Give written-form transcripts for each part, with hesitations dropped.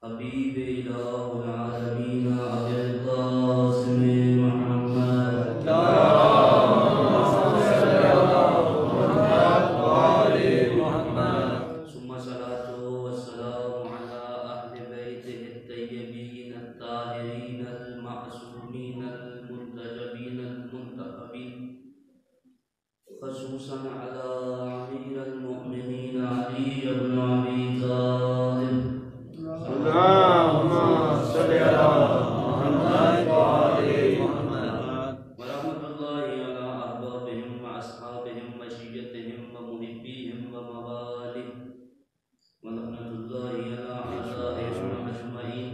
हबीब इलाहुल आलमीन अबुल कासिम मुहम्मद सुम्मा सलातो वस्सलामु अला अहलि बैतिहि अत्तय्यबीन अत्ताहिरीन अल-मअसूमीन अल-मुंतजबीन अल-मुंतखबीन ख़ुसूसन अला अमीरुल मुमिनीन अली इब्न अबी तालिब अल्लाहुम्मा सल्लि अला मुहम्मद व आलि मुहम्मद व रहमतुल्लाहि अला अहबाबिहिम व अस्हाबिहिम व शिय्यतिहिम व मुहिब्बिहिम व मवालिहिम व लअनतुल्लाहि अला अअदाइहिम अजमईन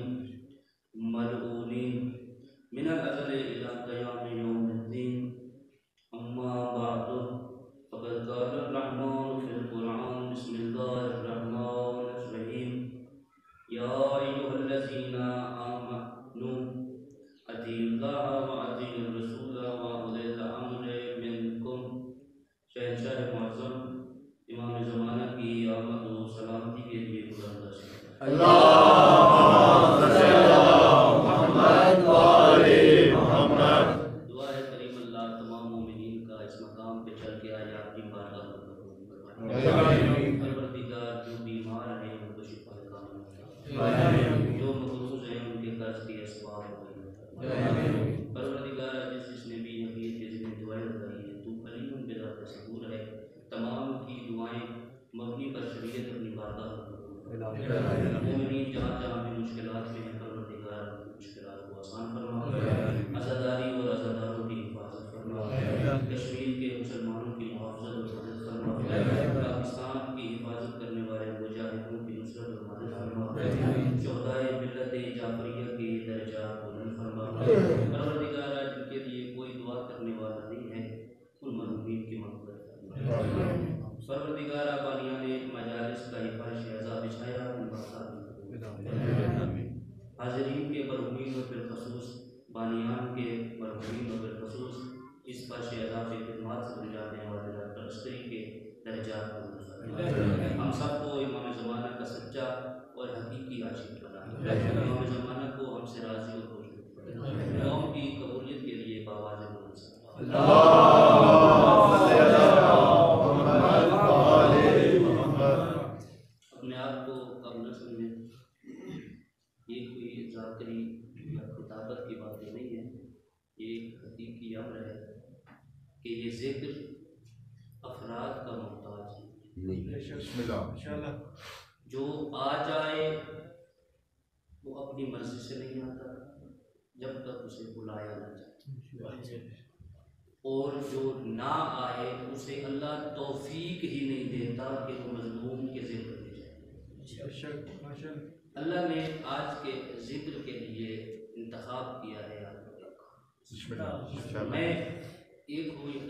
मलऊनीन मिनल अज़ली इला क़यामि यौमिद्दीन। अम्मा बअदु फ़क़द क़ाला अर्रहमान फ़िल क़ुरआन बिस्मिल्लाहिर रहमानिर रहीम या अय्युहल्लज़ीना आमनू अतीउल्लाह व अतीउर रसूल व उलिल अम्रि मिनकुम। शहंशाह मुअज़्ज़म इमाम ज़माना की आमद व सलामती के लिए बुलंद अल्लाहुम्मा सल्लि अला मुहम्मद व आलि मुहम्मद। दुआ है करीम अल्लाह तमाम मोमिनीन का इस मकाम पे चल के आज आपकी बारगाह में कबूल फरमाए। परवरदिगार जो बीमार हैं उनको शिफा कामिल फरमाए, जो मकरूज़ हैं उनके कर्ज के असबाब फरमाए। परवरदिगार जिसने भी नबी के ज़िम्मे दुआएं लगाई हैं तू अलीम बिज़ात सबूर है, तमाम की दुआएं मबनी पर शरीयत अपनी बारगाह में कबूल फरमाए। मोमिनीन जहाँ जहाँ भी मुश्किलात में हैं परवरदिगार उनकी मुश्किलात को आसान फरमाए, अज़ादारी और अज़ादारों की हिफाजत फरमाए, कश्मीर के मुसलमानों की मुहाफ़ज़त और मदद फरमाए, पाकिस्तान की हिफाजत करने वाले मुजाहिदों की नुसरत और मदद फरमाए, शोहदाए मिल्लत जाफरिया के दर्जात बुलंद फरमाए। परवरदिगार जिनके लिए कोई दुआ करने वाला नहीं है उन मज़लूमीन की मग़फ़िरत फरमाए। परवरदिगार बानियान मजालिस का हिफाज़ शहज़ा बिछाया उन बारगाह में कबूल फरमाए। हाज़रीन के बरहुमीन व बिलख़ुसूस बानियान के बरहुमीन व बिलख़ुसूस इस पर शहज़ा की खिदमत से गुजारने वाले डॉक्टर अस्करी के दर्जात बुलंद फरमाए। हम सबको इमाम ज़माना का सच्चा और हकीकी आशिक़ बनाए। इमाम ज़माना को हमसे राज़ी और खुश फरमाए। कौम की कबूलियत के लिए बावाज़ बुलंद अल्लाहुम्मा सल्लि अला मुहम्मद व आलि मुहम्मद। अपने आप को कम न समझें, ये कोई ज़ाकरी या खुताबत की बातें नहीं है, ये एक हकीकी अम्र है कि ये ज़िक्र अफराद का मोहताज नहीं है। जो आ जाए वो अपनी मर्ज़ी से नहीं आता जब तक उसे बुलाया न जाए, और जो ना आए उसे अल्लाह तौफीक ही नहीं देता कि वो मज़लूम के ज़िक्र में जाए। अल्लाह ने आज के ज़िक्र के लिए इंतखाब किया है आपको। मैं एक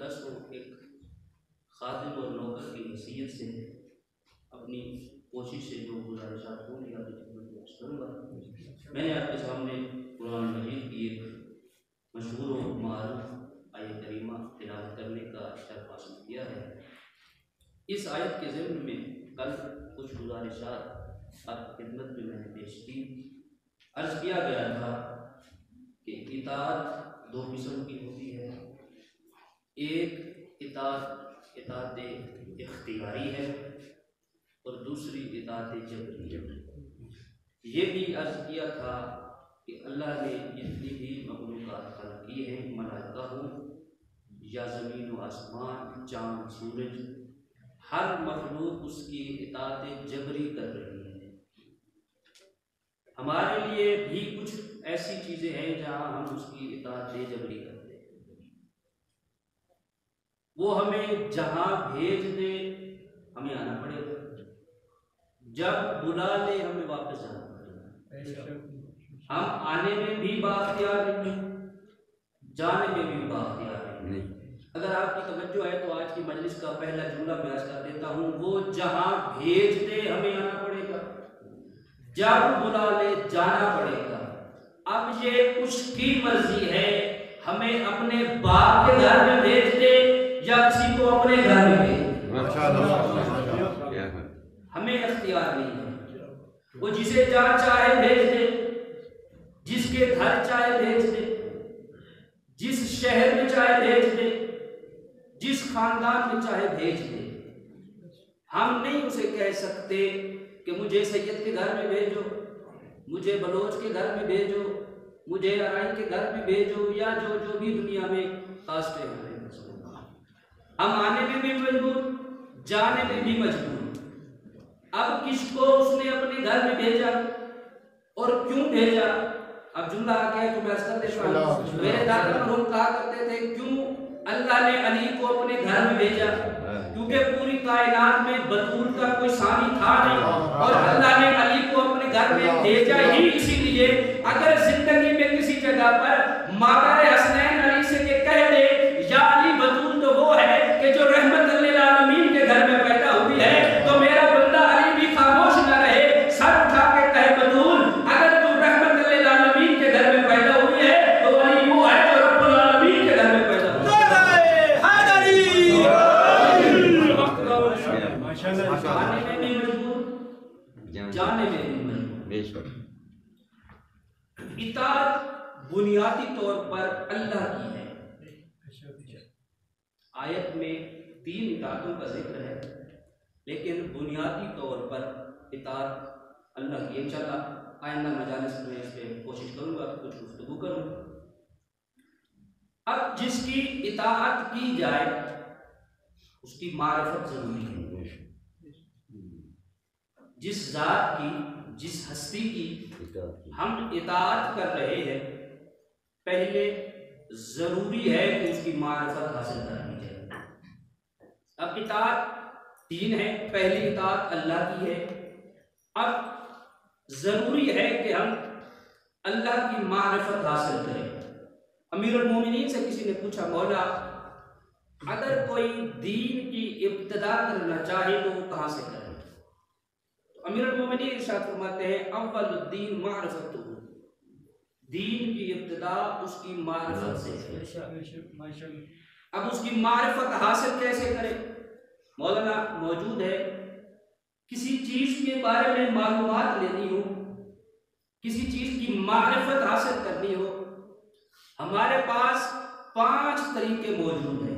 खादिम और नौकर की हैसियत से अपनी कोशिश से जो गुजारिशात होंगी आपकी खिदमत में पेश करूँगा। मैंने आपके सामने कुरान मजीद की एक मशहूर और मारूफ आयत करीमा तिलावत करने का शर्फ हासिल किया है। इस आयत के ज़िम्न में कल कुछ गुजारिशात आपकी खिदमत में मैंने पेश की। अर्ज़ किया गया था कि इताअत दो किस्म की होती है, एक इताअत इख्तियारी है और दूसरी इताअत जबरी है। ये भी अर्ज़ किया था कि अल्लाह ने जितनी भी मखलूक़ात खल्क़ की हैं, मलाइका हो या ज़मीन व आसमान, चाँद सूरज, हर मखलूक उसकी इताअत जबरी कर रही है। हमारे लिए भी कुछ ऐसी चीज़ें हैं जहाँ हम उसकी इताअत जबरी करते हैं। वो हमें जहाँ भेज दे हमें आना पड़ेगा, जब बुला ले हमें वापस जाना पड़ेगा। हम आने में भी बाख्तियार नहीं, जाने में भी बाख्तियार नहीं। अगर आपकी तवज्जो है तो आज की मजलिस का पहला जुमला मैं अर्ज़ कर देता हूँ, वो जहाँ भेज दे हमें आना पड़ेगा, जब बुला ले जाना पड़ेगा। अब ये उसकी मर्जी है, हमें अपने बाप के घर में भेज दे या किसी को अपने घर में भेज दे, हमें इख्तियार नहीं है। वो जिसे जहाँ चाहे भेज दे, जिसके घर चाहे भेज दे, जिस शहर में चाहे भेज दे, जिस खानदान में चाहे भेज दे। हम नहीं उसे कह सकते कि मुझे सैयद के घर में भेजो, मुझे बलोच के घर में भेजो, मुझे अराई के घर में भेजो, या जो जो भी दुनिया में कास्ट है। हम आने में भी मजबूर, जाने में भी मजबूर। अब किसको उसने अपने घर में भेजा और क्यों भेजा? अब जुमला आ गया तो मैं असर देता हूं। मेरे दादा मरहूम कहा करते थे, क्यों अल्लाह ने अली को अपने घर में भेजा? क्योंकि पूरी कायनात में बतूल का कोई सानी था नहीं, और अल्लाह ने अली को अपने घर में भेजा ही इसीलिए। अगर जिंदगी में किसी जगह पर मादर हसनैन अली से के कह दे या अली बतूल तो वो है कि जो रहमत लिल आलमीन के घर में पैदा हुई है, तो मेरा बंदा अली भी खामोश न रहे, सर उठा के कहे बतूल अगर तू रहमत लिल आलमीन के घर में पैदा हुई है तो अली वो है जो रब्बुल आलमीन के घर में पैदा हुआ। आने में भी मजबूर, जाने में भी मजबूर। इताअत बुनियादी तौर पर अल्लाह की है। आयत में 3 इताअतों का जिक्र है, लेकिन बुनियादी तौर पर इताअत अल्लाह की। इंशाअल्लाह आइंदा मजालिस में इस पे कोशिश करूंगा, कुछ गुफ्तगू करूं। अब जिसकी इताअत की जाए उसकी मारिफत जरूरी है। जिस जात की, जिस हस्ती की हम इताअत कर रहे हैं, पहले जरूरी है कि उसकी मारिफत हासिल करनी चाहिए। अब इताअत 3 है। पहली इताअत अल्लाह की है। अब जरूरी है कि हम अल्लाह की मारिफत हासिल करें। अमीरुल मोमिनीन से किसी ने पूछा, मौला अगर कोई दीन की इब्तिदा करना चाहे तो वो कहाँ से करे? तो अमीरुल मोमिनीन इरशाद फरमाते हैं, अव्वलुद्दीन मारिफतुहु, दीन की इब्तिदा उसकी मारिफत से। अब उसकी मारिफत हासिल कैसे करें? मौलाना मौजूद है, किसी चीज के बारे में मालूमात लेनी हो, किसी चीज की मारिफत हासिल करनी हो, हमारे पास 5 तरीके मौजूद हैं।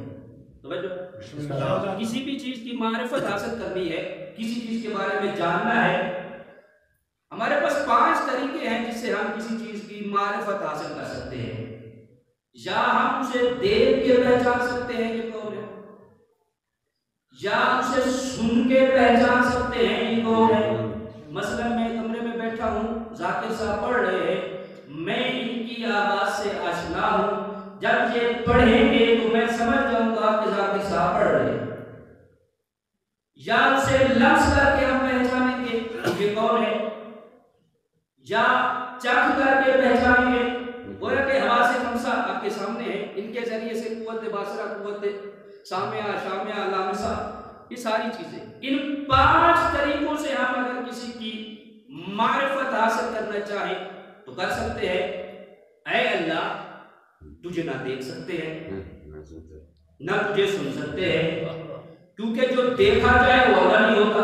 तो किसी भी चीज की मारिफत हासिल करनी है, किसी चीज के बारे में जानना है, हमारे पास 5 तरीके हैं जिससे हम किसी चीज की मारिफत हासिल कर सकते हैं। या हम उसे देख के पहचान सकते हैं ये कौन है, या उसे सुन के पहचान सकते हैं ये कौन है। मसलन मैं कमरे में बैठा हूँ, जाकिर साहब पढ़ रहे हैं, मैं इनकी आवाज से आशना हूँ। जब ये पढ़ेंगे तो मैं समझ जाऊंगा कि जाकिर साहब पढ़ रहे हैं। या उसे लफ्ज करके हम पहचानेंगे ये कौन है, या चख करके पहचानेंगे। गोया के हवा से खमसा आपके सामने है, इनके जरिए से कुव्वत बासरा, कुव्वत सामिया, शामिया, लामसा, ये सारी चीजें। इन 5 तरीकों से हम अगर किसी की मारिफत हासिल करना चाहे तो कर सकते हैं। ऐ अल्लाह, तुझे ना देख सकते हैं, ना तुझे सुन सकते हैं, क्योंकि जो देखा जाए वो अल्लाह नहीं होता।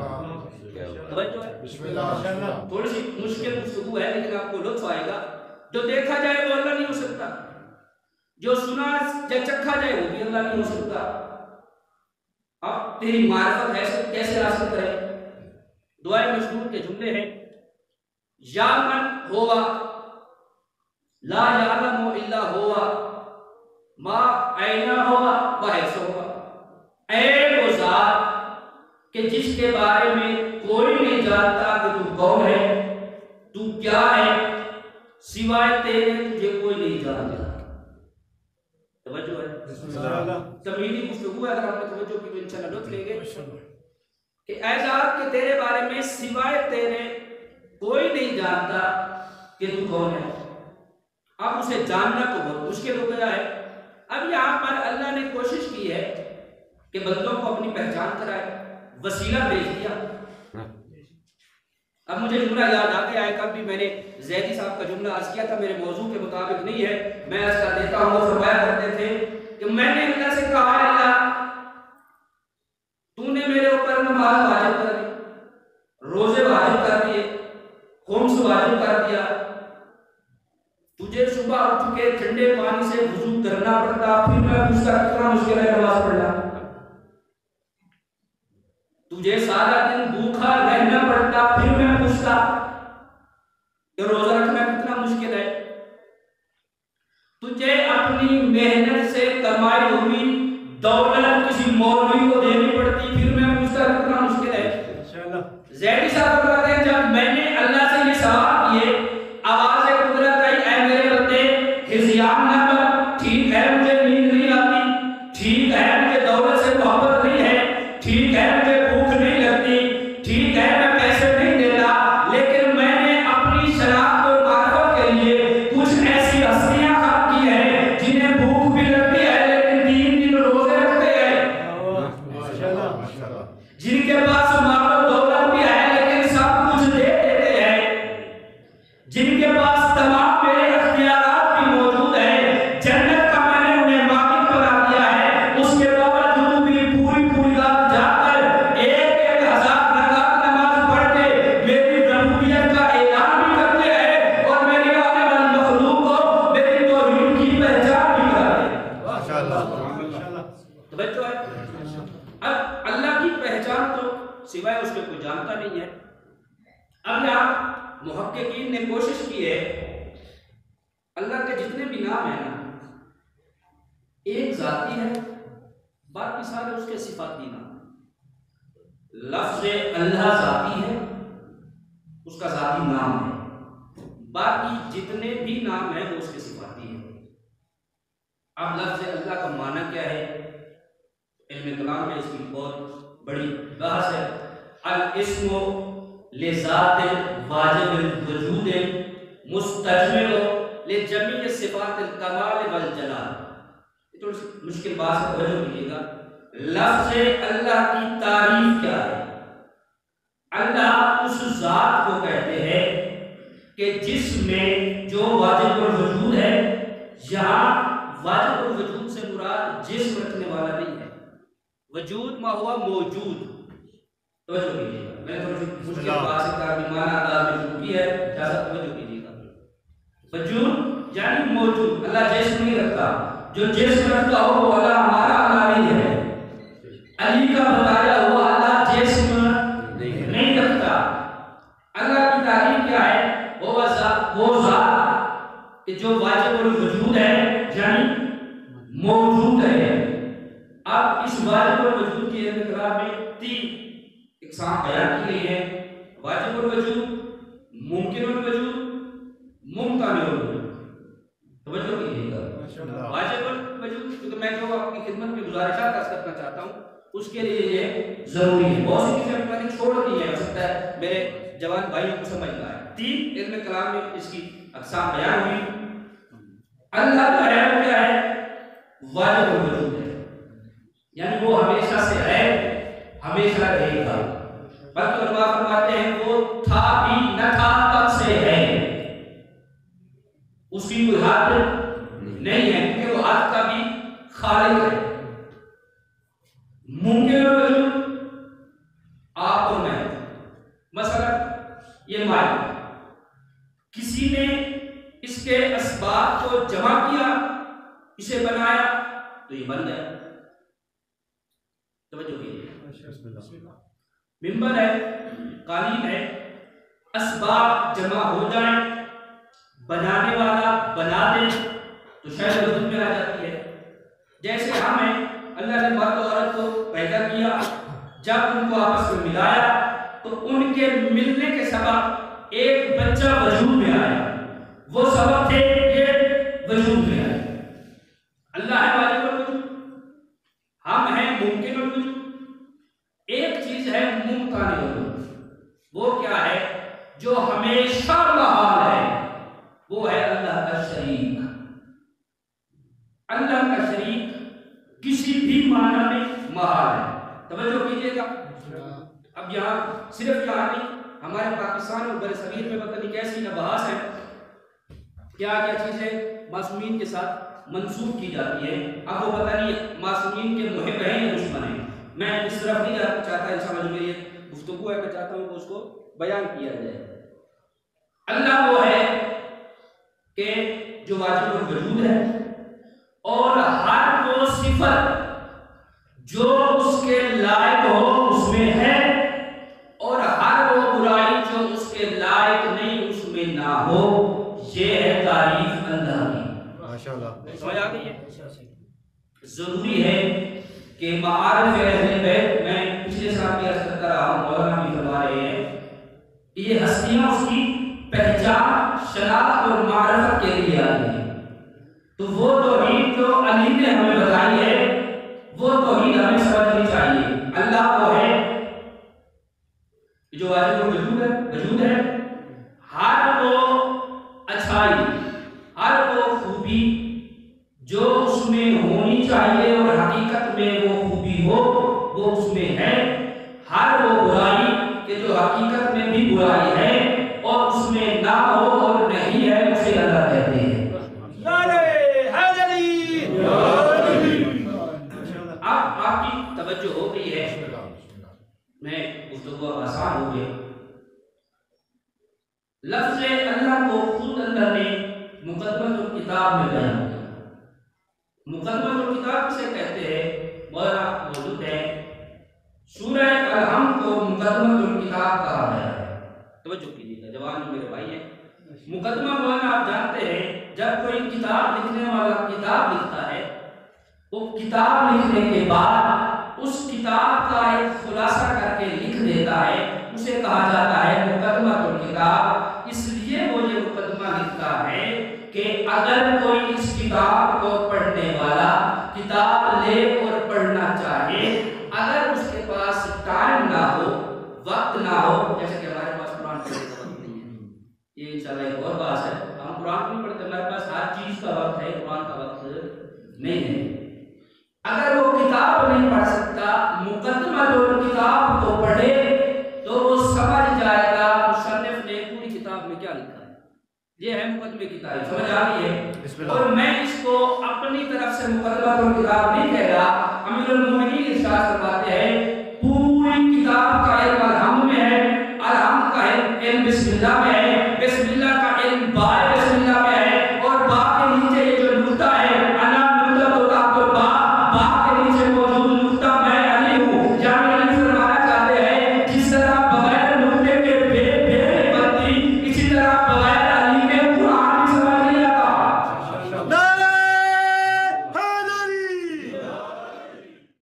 थोड़ी सी मुश्किल गुफ्तगू है, लेकिन आपको लुत्फ आएगा। जो देखा जाए वो अल्लाह नहीं हो सकता, जो सुना या चखा जाए वो भी अल्लाह नहीं हो सकता। अब तेरी मारिफत है कैसे हासिल करें? दुआए मशहूर के जुमले हैं, या मन होवा ला यालमु इल्ला हुवा मा ऐना हुवा व हैसु हुवा। ऐ वो ज़ात कि जिसके बारे में कोई नहीं जानता कि तू कौन है, तू क्या है, सिवाय तेरे तुझे कोई नहीं जानता। तवज्जो है, तमहीदी गुफ्तगू है, अगर आपने तवज्जो की तो इंशाअल्लाह लुत्फ लेंगे कि ऐ ज़ात के तेरे बारे में सिवाय तेरे कोई नहीं जानता कि तू कौन है। अब उसे जानना तो बहुत मुश्किल हो गया है। अब यहाँ पर अल्लाह ने कोशिश की है कि बंदों को अपनी पहचान कराए, वसीला भेज दिया। अब मुझे जुमला याद आ गया है, कल भी मैंने जैदी साहब का जुमला अर्ज किया था, मेरे मौजू के मुताबिक नहीं है, मैं अर्ज कर देता हूँ। वो फरमाया करते थे कि मैंने अल्लाह से कहा, अल्लाह तूने मेरे ऊपर नमाज वाजिब कर दी, रोजे वाजिब कर दिए, खुम्स वाजिब कर दिया, तुझे सुबह उठ के ठंडे पानी से वुजू करना पड़ता, फिर मैं पूछता कितना मुश्किल है नमाज पढ़ना। तुझे सारा दिन भूखा रहना पड़ता, फिर मैं पूछता कि रोजा रखना कितना मुश्किल है। तुझे अपनी मेहनत से कमाई हुई दौलत किसी मौलवी को देनी पड़ती, फिर मैं पूछता कितना मुश्किल है। ज़ैदी साहब बताते हैं जब मैंने अल्लाह से ये सवाल किए, आवाज़ कुदरत आई, ऐ मेरे बंदे हिज़्यान न कर, ठीक है मुझे नींद नहीं आती, ठीक है मुझे दौलत से मोहब्बत नहीं है, ठीक है मुझे भूख नहीं लगती, ठीक है मैं पैसे नहीं देता, लेकिन मैंने अपनी शनाख्त और मार्फत के लिए कुछ ऐसी हस्तियां खत्म की है जिन्हें भूख भी लगती है लेकिन 3 दिन रोजे रखते हैं, जिनके पास माल दौलत भी है लेकिन सब कुछ दे देते हैं, जिनके पास तमाम मेरे अख्तियारात भी मौजूद है, जन्नत का मैंने उन्हें मालिक बना दिया है, उसके बावजूद भी पूरी रात जाकर 1,000 रकात नमाज पढ़ के मेरी रबूबियत का ऐलान भी करते हैं और मेरी आने वाली मखलूक को मेरी तौहीद की पहचान भी कराते हैं। माशाअल्लाह। तो बच्चों अब अल्लाह की पहचान तो सिवाय उसके कोई जानता नहीं है। अब यहाँ मुहक्किकीन ने कोशिश की है, अल्लाह के जितने भी नाम है ना, एक जाती है, बाकी सारे उसके सिफाती नाम। लफ्ज़ अल्लाह जाती है, उसका जाती नाम है, बाकी जितने भी नाम है वो उसके सिफाती है। अब लफ्ज़ अल्लाह का माना क्या है? इल्म कलाम में इसकी बहुत बड़ी बहस है। अल इस्मु लिज़ातिल वाजिबिल वजूद मुस्तजमिल लिजमीइ सिफातिल कमाल वल जलाल। ये थोड़ी सी मुश्किल बात है, तवज्जो कीजिएगा। लफ्ज़ अल्लाह की तारीफ क्या है? अल्लाह उस ज़ात को कहते हैं कि जिसमें जो वाजिबुल वजूद है, यहाँ वाजिबुल वजूद से मुराद जिस्म रखने वाला नहीं है, वजूद मा हुआ मौजूद। तो जो कीजिएगा, मैंने थोड़ी सी मुश्किल बात से तार्जुमान अंदाज में शुरू की है, ज़्यादा तवज्जो कीजिएगा। वजूद यानी मौजूद। अल्लाह जिस्म नहीं रखता, जो जिस्म रखता हो वो अल्लाह हमारा अल्लाह नहीं है। अली का बताया हुआ अल्लाह जिस्म नहीं रखता। अल्लाह की तारीफ क्या है? वो ज़ात कि जो वाजिबुल वजूद है यानी मौजूद है। अब इस वाजिबुल वजूद की इक़रार में 3 इक़साम बयान की गई है। वाजिबुल वजूद, मुमकिनुल वजूद, मुमतानिउल वजूद। तवज्जो कीजिएगा। वाजिबुल वजूद क्योंकि मैं जो आपकी खिदमत में गुजारिशात अर्ज़ करना चाहता हूँ उसके लिए ये जरूरी है। बहुत सी चीजें मैंने छोड़ दी है, हो सकता है मेरे जवान भाइयों को समझ ना आए। 3 इल्म कलाम में इसकी अक़साम बयान हुई। अल्लाह का है क्या है? वाजिबुल वजूद है, यानी वो हमेशा से है, हमेशा रहेगा। बल्कि उलमा फरमाते हैं वो था भी न था तब से है, उसकी कोई हद नहीं है क्योंकि वो हद का भी खालिक है। मुमकिन वजूद आप और मैं, मसलन ये माइक, किसी ने इसके असबाब को जमा किया, इसे बनाया तो ये बन गया। तवज्जो कीजिए। मिंबर है, कालीन है, असबाब जमा हो जाए, बनाने वाला बना दे तो शायद वजूद में आ जाती है। जैसे हम हैं, अल्लाह ने मर्द और औरत को पैदा किया, जब उनको आपस में मिलाया तो उनके मिलने के सबब एक बच्चा वजूद में आया। वो सबब थे ये वजूद में आए। अल्लाह है वाजिबुल वजूद, हम हैं मुमकिनुल वजूद। एक चीज है मुमतानिउल वजूद, वो क्या है? जो हमेशा बहाल है, वो है अल्लाह का शरीक। अल्लाह का शरीक किसी भी माना में महाल है। तवज्जो कीजिएगा। अब यहाँ सिर्फ यहाँ नहीं, हमारे पाकिस्तान और बड़े सगीर में पता नहीं कैसी नबहास है, क्या क्या चीजें मासूमीन के साथ मंसूब की जाती है। अब वो पता नहीं मासूमीन के मुहिब हैं या दुश्मन हैं। मैं इस तरफ नहीं जाना चाहता, इंशाअल्लाह मेरी एक गुफ्तगू है, मैं चाहता हूँ कि उसको बयान किया जाए। अल्लाह वो है कि जो वाजिब वजूद है और हर वो सिफत जो उसके लायक हो उसमें है और हर वो बुराई जो उसके लायक नहीं उसमें ना हो। ये है तारीफ अल्लाह की। माशाअल्लाह। समझ आ गई है? जरूरी है कि मारिफ अहले बैत, मैं पिछले साल भी अर्ज करता रहा हूं, मौलाना भी फरमा रहे हैं, ये हस्तियां उसकी पहचान, शनाख्त और मारिफत के लिए आई है। तो वो तौहीद जो अली ने हमें बताई है वो तौहीद हमें समझनी चाहिए। अल्लाह वो है जो वाजिब वजूद है, हर वो अच्छाई, हर वो खूबी जो उसमें होनी चाहिए और हकीकत में वो खूबी हो वो उसमें है। हर वो बुराई के जो हकीकत में भी बुराई है और उसमें ना हो और नहीं है उसे अल्लाह कहते हैं। अब आपकी तवज्जो हो गई है, मैं गुफ्तगू आसान हो गया। लफ्ज़ अल्लाह को खुद अल्लाह ने मुक़द्दमतुल किताब में बयान किया। मुक़द्दमतुल किताब किसे कहते हैं? मौलाना मौजूद है, सूरह अल-हम को मुक़द्दमतुल किताब कहा गया है। तवज्जो कीजिएगा, जवान मेरे भाई हैं। मुक़द्दमा मौलाना आप जानते हैं, जब कोई किताब लिखने वाला किताब लिखता है, वो किताब लिखने के बाद उस किताब का एक खुलासा करके लिख देता है, उसे कहा जाता है मुक़द्दमतुल किताब। इसलिए वो ये मुक़द्दमा लिखता है कि अगर कोई इस किताब को पढ़ने वाला किताब ले और पढ़ना चाहे, अगर उसके पास टाइम ना हो, वक्त ना हो, जैसे कि हमारे पास कुरान पढ़ने का वक्त नहीं है, ये इंशाल्लाह एक और बात है, हम कुरान नहीं पढ़ते, हमारे पास हर चीज का वक्त है, कुरान का वक्त नहीं है। अगर वो किताब नहीं पढ़ सकता, मुक़द्दमतुल किताब को पढ़े तो वो समझ जाएगा मुसन्निफ ने पूरी किताब में क्या लिखा है। ये है मुक़द्दमे की तारीफ, समझ आ गई है? और मैं इसको अपनी तरफ से मुक़द्दमतुल किताब नहीं कह रहा, अमीरुल मोमिनीन इरशाद फरमाते हैं पूरी किताब का इल्म अल-हम्द में है, अल-हम्द का इल्म बिस्मिल्लाह में है